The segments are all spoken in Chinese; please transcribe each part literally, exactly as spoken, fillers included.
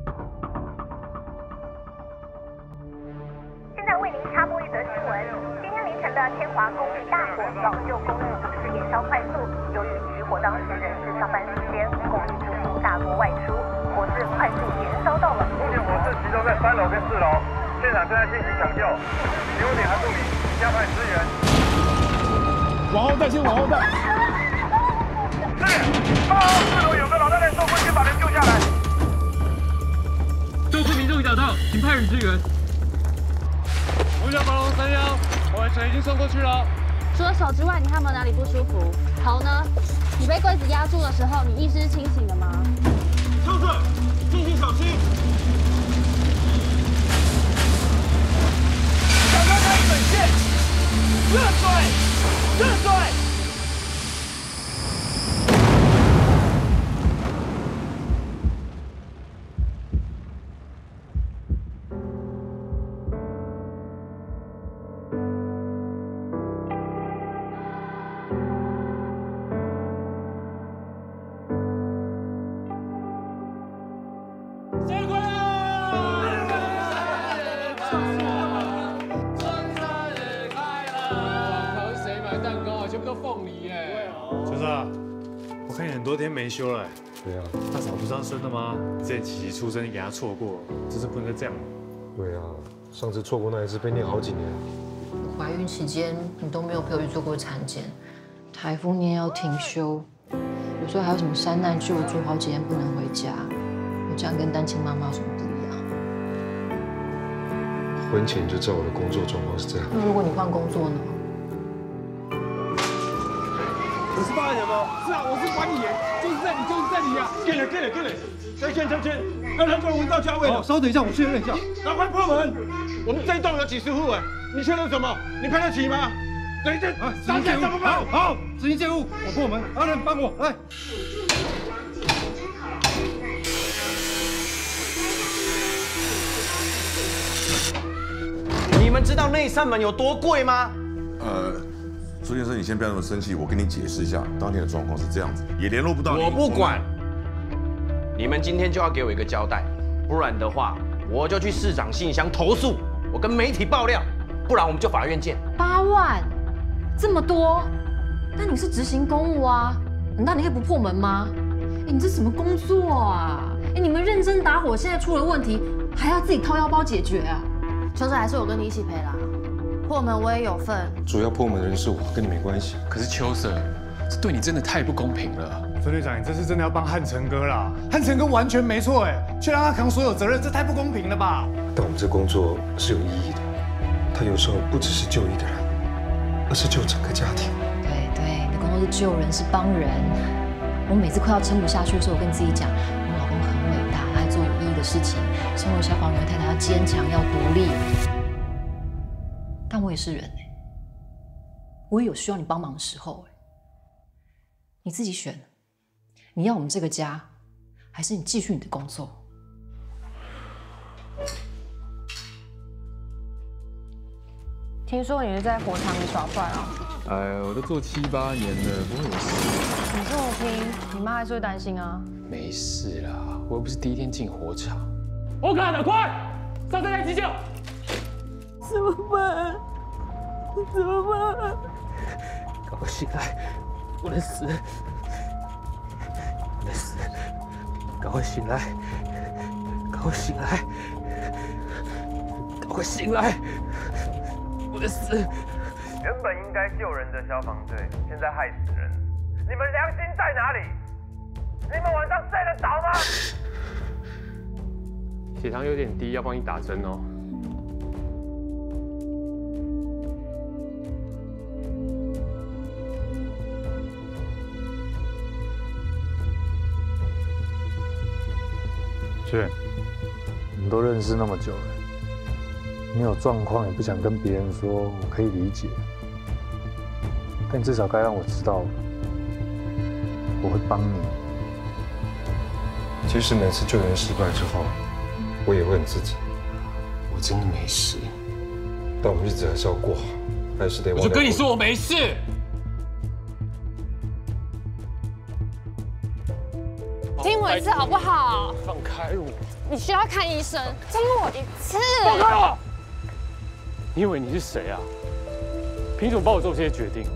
现在为您插播一则新闻：今天凌晨的天华公寓大火，老旧公寓不是延烧快速，由于起火当时人是上班时间，公寓住户大多外出，火势快速延烧到了。 目前火势集中在三楼跟四楼，现场正在进行抢救，有点还不明，加派支援。 往后带，先往后带。 是，八号四楼有个老太太受困，先把人救下来。 救出民众找到，请派人支援。五角八龙三幺，完成已经送过去了。 除了手之外，你还有没有哪里不舒服？头呢？你被柜子压住的时候，你意识是清醒的吗？ 操作，进行小心。小刚开本线，热水，热水。 昨天没休了、欸， 对啊， 大嫂不是要生的吗？你之前琪琪出生你给她错过，这次不能再这样了。 对啊，上次错过那一次被念好几年。 我怀孕期间你都没有陪我去做过产检，台风你也要停休，有时候还有什么山难救助，好几天不能回家。我这样跟单亲妈妈有什么不一样？ 婚前就知道我的工作状况是这样。 那如果你换工作呢？ 你是报案人吗？是啊，我是管理员，就是在你，就是在你啊！给了，给了，给了，再见，再见。刚才就闻到家味了。 稍等一下，我确认一下。 赶快破门！我们这一栋有几十户哎，你确认什么？你赔得起吗？等一下，三件怎么办？ 好，好，执行任务，我破门。阿仁，帮我来。 你们知道那扇门有多贵吗？ 呃。朱先生，你先不要那么生气，我跟你解释一下，当天的状况是这样子，也联络不到你。 我不管，你们今天就要给我一个交代，不然的话，我就去市长信箱投诉，我跟媒体爆料，不然我们就法院见。 八万，这么多？但你是执行公务啊，难道你可以不破门吗？哎，你这什么工作啊？哎，你们认真打火，现在出了问题，还要自己掏腰包解决啊？ 秋生还是我跟你一起赔啦。破门我也有份， 主要破门的人是我，跟你没关系。 可是秋色，这对你真的太不公平了。 孙队长，你这次真的要帮汉城哥啦！汉城哥完全没错哎，却让他扛所有责任，这太不公平了吧？ 但我们这工作是有意义的，他有时候不只是救一个人，而是救整个家庭。 对对，你的工作是救人，是帮人。我每次快要撑不下去的时候，我跟自己讲，我老公很伟大，他在做有意义的事情。身为消防员太太，要坚强，要独立。但我也是人哎，我也有需要你帮忙的时候哎。你自己选，你要我们这个家，还是你继续你的工作？ 听说你是在火场里耍帅啊？ 哎，我都做七八年了，不会有事。 你这么拼，你妈还是会担心啊。 没事啦，我又不是第一天进火场。 我卡的，快上这台急救！ 怎么办？怎么办？ 赶快醒来，不能死，不能死！赶快醒来，赶快醒来，赶快醒来，不能死！ 原本应该救人的消防队，现在害死人，你们良心在哪里？你们晚上睡得着吗？ 血糖有点低，要帮你打针哦。 俊，我们都认识那么久了，你有状况也不想跟别人说，我可以理解。但至少该让我知道，我会帮你。其实每次救援失败之后，我也问自己，我真的没事，但我日子还是要过好，还是得。 我就跟你说我没事。 听听我一次好不好？ 放开我！ 你需要看医生，听我一次。 放开我！你以为你是谁啊？凭什么帮我做这些决定？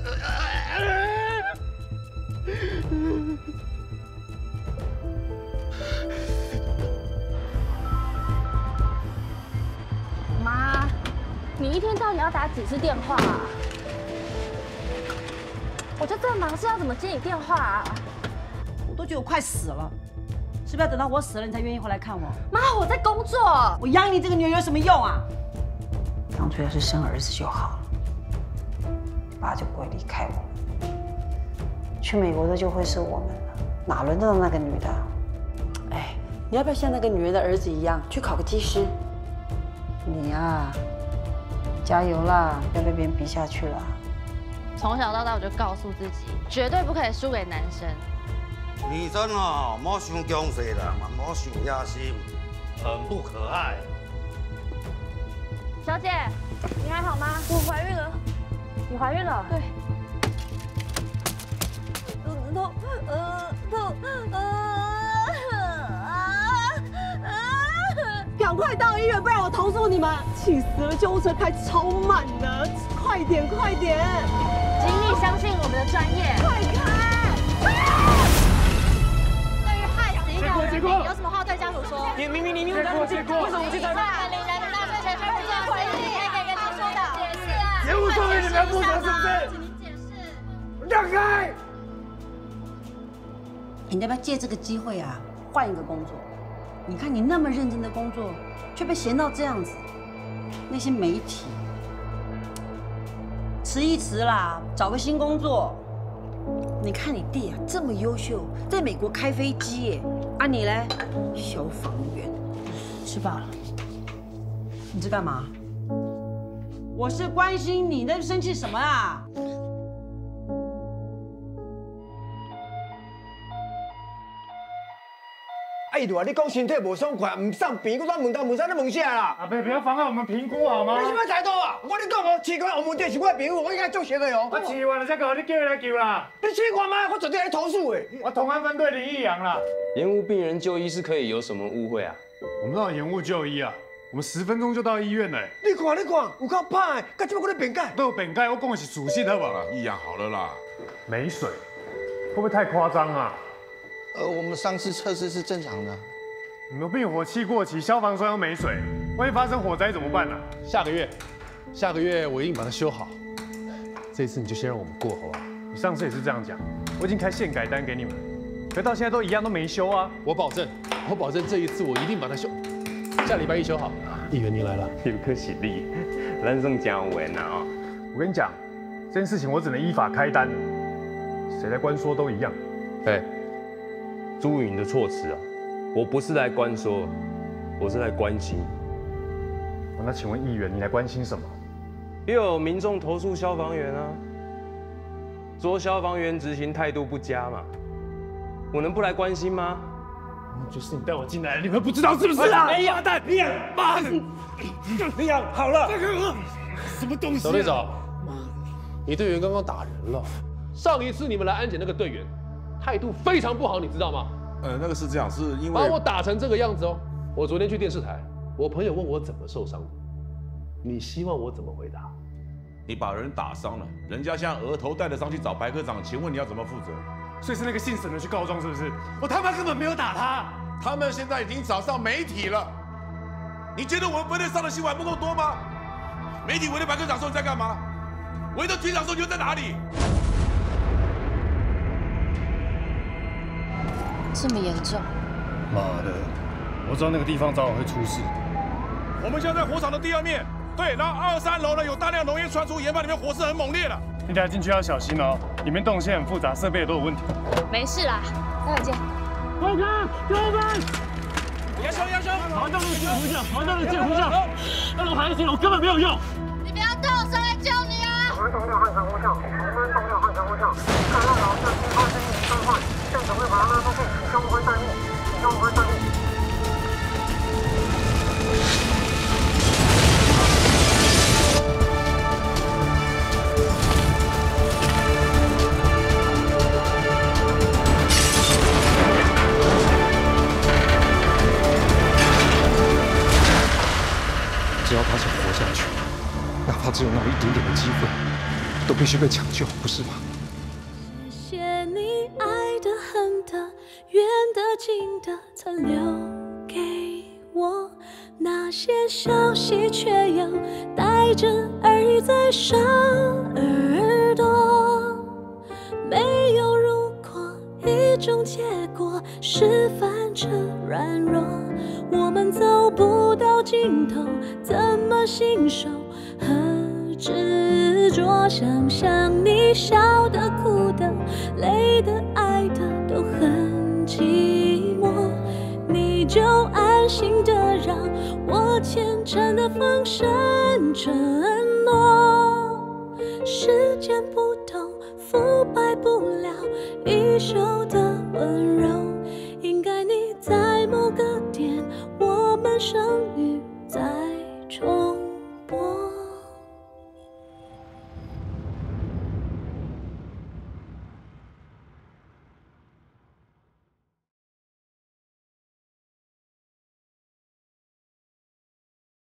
妈，你一天到底要打几次电话啊？我就这么忙，是要怎么接你电话啊？ 我都觉得我快死了，是不是要等到我死了你才愿意回来看我？ 妈，我在工作， 我养你这个女儿有什么用啊？当初要是生儿子就好了，爸就不会离开我们。去美国的就会是我们了，哪轮得到那个女的？哎，你要不要像那个女人的儿子一样去考个技师？你呀，加油啦，不要被别人逼下去了。 从小到大我就告诉自己，绝对不可以输给男生。 女生哦，莫想强势啦，嘛莫想野心，很不可爱。 小姐，你还好吗？我怀孕了。你怀孕了？对。肚子痛，呃，痛，呃，啊啊！ 赶快到医院，不然我投诉你们！气死了，救护车开超慢的，快点，快点！ 请你相信我们的专业。 快开！ 对于害死一条人命，有什么话对家属说？ 你明明你明明有结果，为什么去裁判？ 领人的纳税钱是不是回应？可以给跟他说的解释啊！ 业务作为你们负责是不是？ 请您解释。 让开！ 你要不要借这个机会啊，换一个工作？你看你那么认真的工作，却被嫌到这样子，那些媒体。辞一辞啦，找个新工作。你看你弟啊，这么优秀，在美国开飞机耶，啊你嘞，消防员。吃饱了。你这干嘛？我是关心你，那生气什么啊？ 哎，对啊，你讲身体无爽快，唔送病，我怎问东问西，你问啥啦？ 阿伯，不要妨碍我们评估好吗？ 你什么态度啊？我跟你讲哦，试过黄文店是我的朋友，我应该做熟的哦。 我试完了才搞，你叫伊来救啦。 你试过吗？我绝对来投诉的。 我同安分队林义阳啦。 延误病人就医是可以有什么误会啊？ 我们哪有延误就医啊？我们十分钟就到医院了。 你看，你看，有够歹，干这么跟你辩解？ 都有辩解，我讲的是事实，好不好？ 义阳好了啦。 没水，会不会太夸张啊？ 呃，我们上次测试是正常的。 你们灭火器过期，消防栓又没水，万一发生火灾怎么办呢？ 下个月，下个月我一定把它修好。这次你就先让我们过，好不好？ 你上次也是这样讲，我已经开现改单给你们，可到现在都一样都没修啊。 我保证，我保证这一次我一定把它修，下礼拜一修好。议员你来了， 有可喜力，人生讲文啊！ 我跟你讲，这件事情我只能依法开单，谁来关说都一样。 哎，朱云的措辞啊，我不是来关说，我是来关心。 那请问议员，你来关心什么？ 又有民众投诉消防员啊，说消防员执行态度不佳嘛，我能不来关心吗？ 就是你带我进来的，你们不知道是不是啊？ 哎呀，蛋，李阳，妈，李阳，好了， 什么东西？ 小队长，你队员刚刚打人了。上一次你们来安检那个队员，态度非常不好，你知道吗？ 呃，那个是这样，是因为把我打成这个样子哦。我昨天去电视台，我朋友问我怎么受伤的，你希望我怎么回答？ 你把人打伤了，人家现在额头带着伤去找白科长，请问你要怎么负责？ 所以是那个姓沈的去告状，是不是？我他妈根本没有打他。 他们现在已经找上媒体了，你觉得我们分队上的新闻还不够多吗？媒体围着白科长说你在干嘛？围着局长说你又在哪里？ 这么严重？ 妈的，我知道那个地方早晚会出事。 我们现在在火场的第二面，对，然后二三楼呢有大量浓烟传出，研发里面火势很猛烈了。 你等下进去要小心哦，里面动线很复杂，设备也都有问题。 没事啦，待会见。 快看，救命！杨兄，杨兄，好，那路借呼叫，好，那路借呼叫，那路还行，我根本没有用。 你不要动，谁来救你啊？ 我们重要汉城呼叫，我们重要汉城呼叫，看到老社区发生意外状况，现场会把他拉出去，请消防站立，请消防站立。 他想活下去，哪怕只有那么一点点的机会，都必须被抢救，不是吗？ 谢谢你爱的、恨的、远的、近的，曾留给我那些消息，却又带着耳在上耳朵。没有如果，一种结果，示范着软弱。我们走不到尽头，怎么信守和执着？想想你笑的、哭的、累的、爱的，都很寂寞。你就安心的让我虔诚的放声承诺。时间不同，腐败不了一袖的